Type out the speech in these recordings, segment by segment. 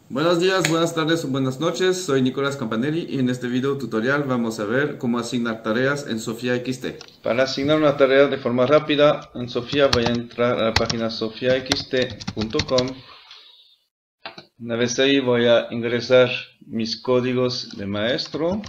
Buenos días, buenas tardes o buenas noches, soy Nicolás Campanelli y en este video tutorial vamos a ver cómo asignar tareas en Sofía XT. Para asignar una tarea de forma rápida en Sofía voy a entrar a la página sofiaxt.com. Una vez ahí voy a ingresar mis códigos de maestro.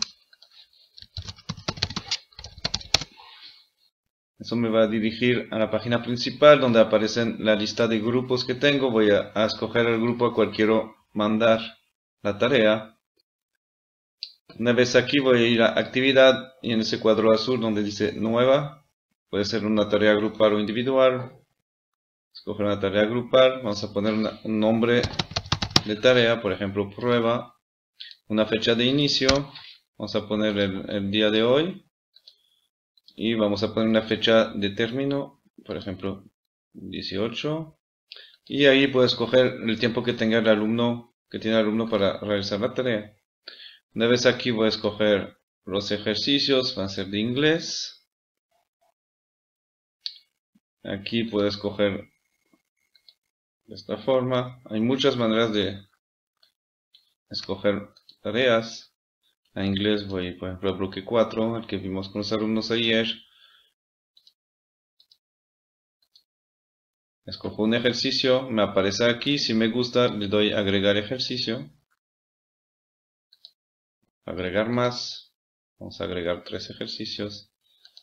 Eso me va a dirigir a la página principal donde aparecen la lista de grupos que tengo. Voy a escoger el grupo al cual quiero mandar la tarea. Una vez aquí voy a ir a actividad y en ese cuadro azul donde dice nueva, puede ser una tarea grupal o individual. Escoger una tarea grupal, vamos a poner un nombre de tarea, por ejemplo prueba, una fecha de inicio, vamos a poner el día de hoy y vamos a poner una fecha de término, por ejemplo 18, y ahí puedo escoger el tiempo que tenga el alumno, para realizar la tarea. Una vez aquí voy a escoger los ejercicios, van a ser de inglés. Aquí puedo escoger de esta forma. Hay muchas maneras de escoger tareas. En inglés voy, por ejemplo, al bloque 4, el que vimos con los alumnos ayer. Escojo un ejercicio, me aparece aquí. Si me gusta, le doy agregar ejercicio. Agregar más. Vamos a agregar 3 ejercicios.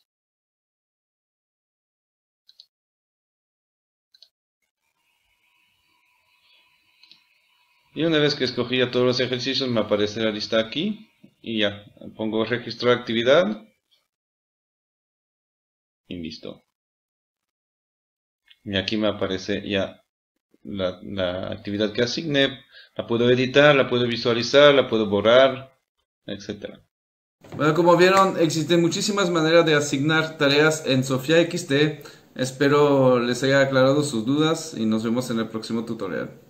Y una vez que escogí ya todos los ejercicios, me aparece la lista aquí. Y ya, pongo registro de actividad. Y listo. Y aquí me aparece ya la actividad que asigné. La puedo editar, la puedo visualizar, la puedo borrar, etc. Bueno, como vieron, existen muchísimas maneras de asignar tareas en Sofía XT. Espero les haya aclarado sus dudas y nos vemos en el próximo tutorial.